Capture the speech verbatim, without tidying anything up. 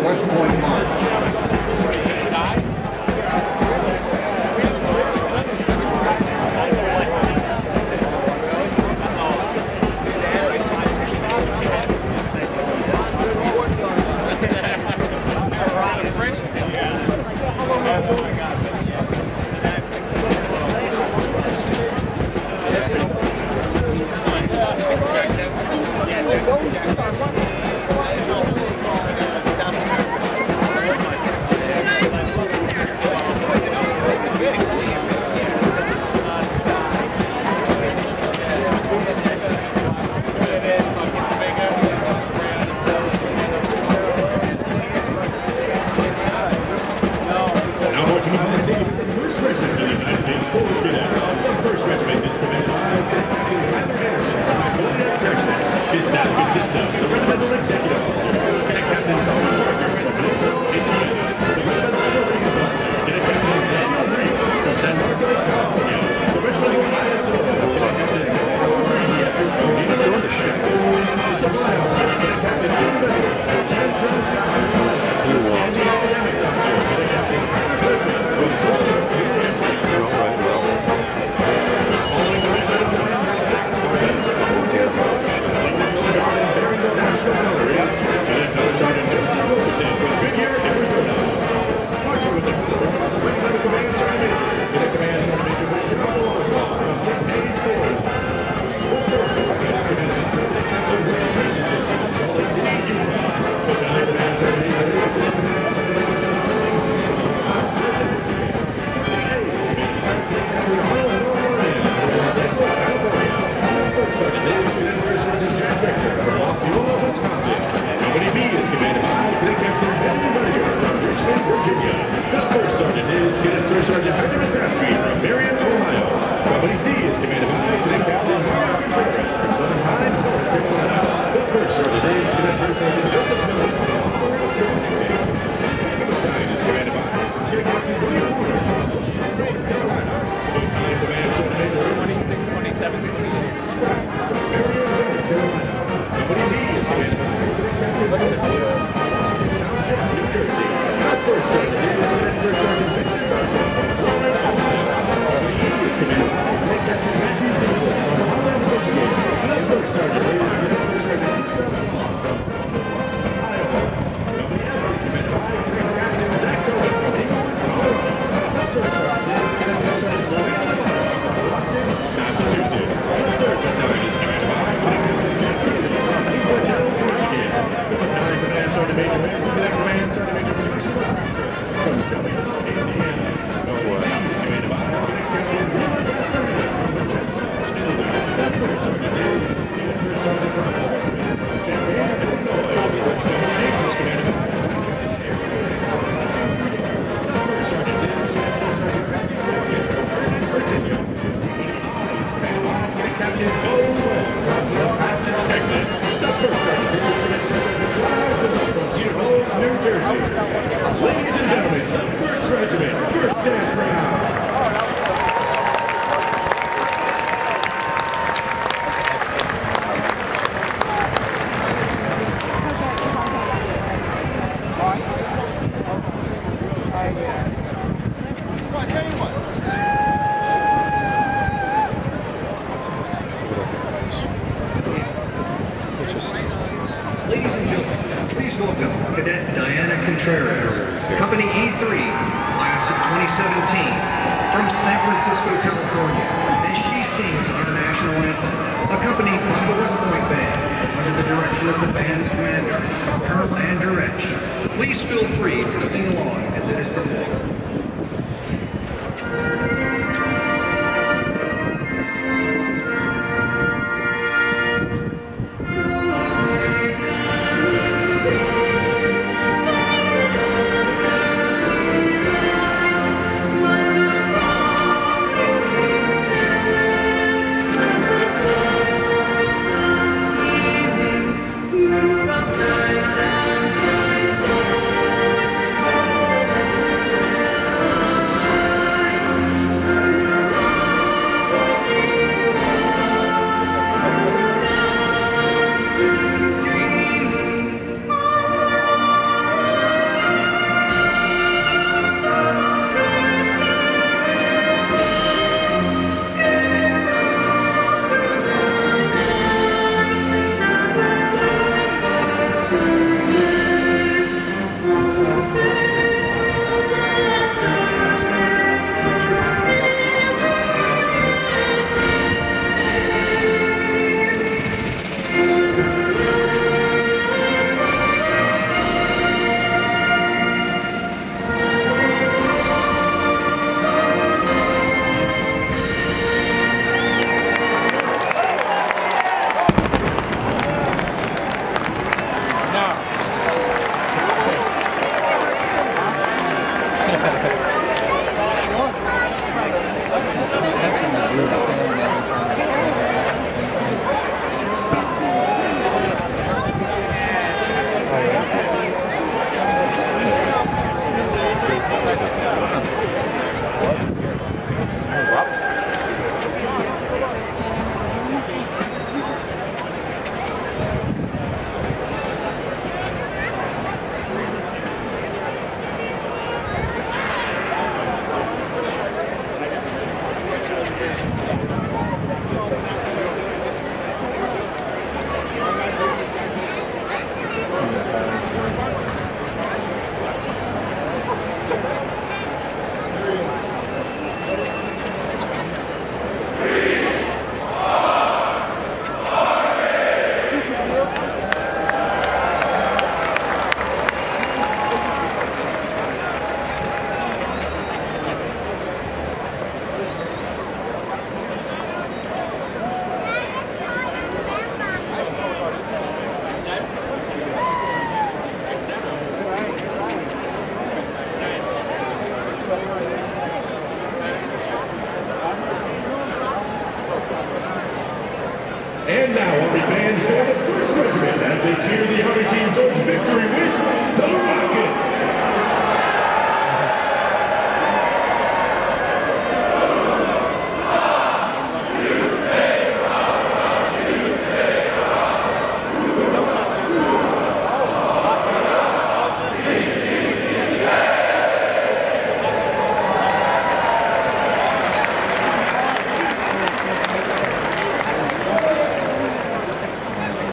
West Point March. First Regiment of the United States Corps of Cadets. The First Regiment is commanded by Lafayette, Texas. His staff consists of the Regimental Executive Officer, Cadet Captain Tom Parker from Peninsula, Indiana, the Regimental Operations Officer, Cadet Captain Daniel Reed from San Marcos, California, the Regimental Alliance Officer, Cadet Captain Daniel Reed from Doing the shit. The Supply Officer, Cadet Captain David and John Scott. You want the Academics Officer, Cadet Captain First Sergeant is Cadet First Sergeant Benjamin Crabtree from Marion, Ohio. Company C is commanded by Cadet Captain Mark Children from Southern Pines, North Carolina. The First Sergeant is Cadet First Sergeant Joseph Miller from North Carolina. The Battalion is commanded by Cadet Captain William Porter from North Carolina. The Battalion commands Sergeant Major twenty-six, twenty-seven, twenty-eight from Marion, North Carolina. Company D is commanded by Cadet Captain Township, New Jersey. The First Sergeant is Cadet First Sergeant Vincent Garza from Florida, Ohio. Company E is commanded by Cadet Captain Matthew Dingle from Holland, Michigan. The First Sergeant is Cadet First Sergeant Gustav Law from Iowa. Company F is commanded by Cadet Captain Zach Cohen from Englewood, Colorado. The First Sergeant is Cadet First Sergeant Logan Allen from Boston, Massachusetts. The Third Battalion is commanded by Cadet Captain Jeff Kennedy from Newport News, Michigan. The Battalion commands Sergeant Major Vance, Cadet Command Sergeant Major from Shelby, Indiana. The Battalion is commanded by Cadet Captain Robert Fernandez from Winchester. The First Sergeant is Cadet First Sergeant Robert Smith from Champaign, Illinois. Company H is commanded by The First Sergeant is Cadet First Sergeant Betsy Morgan from Vernon, Virginia. Cadet Captain Bo Webb from El Paso, Texas. The First Sergeant is Cadet First Sergeant Charles Dillon from Dearborn, New Jersey. Ladies and gentlemen, the First Regiment, first stand proud. Ladies and gentlemen, please welcome Cadet Diana Contreras, Company E three, Class of twenty seventeen, from San Francisco, California, as she sings our National Anthem, accompanied by the West Point Band, under the direction of the band's commander, Colonel Andrew Etch. Please feel free to sing along as it is performed. Thank you. And now, Army fans, join the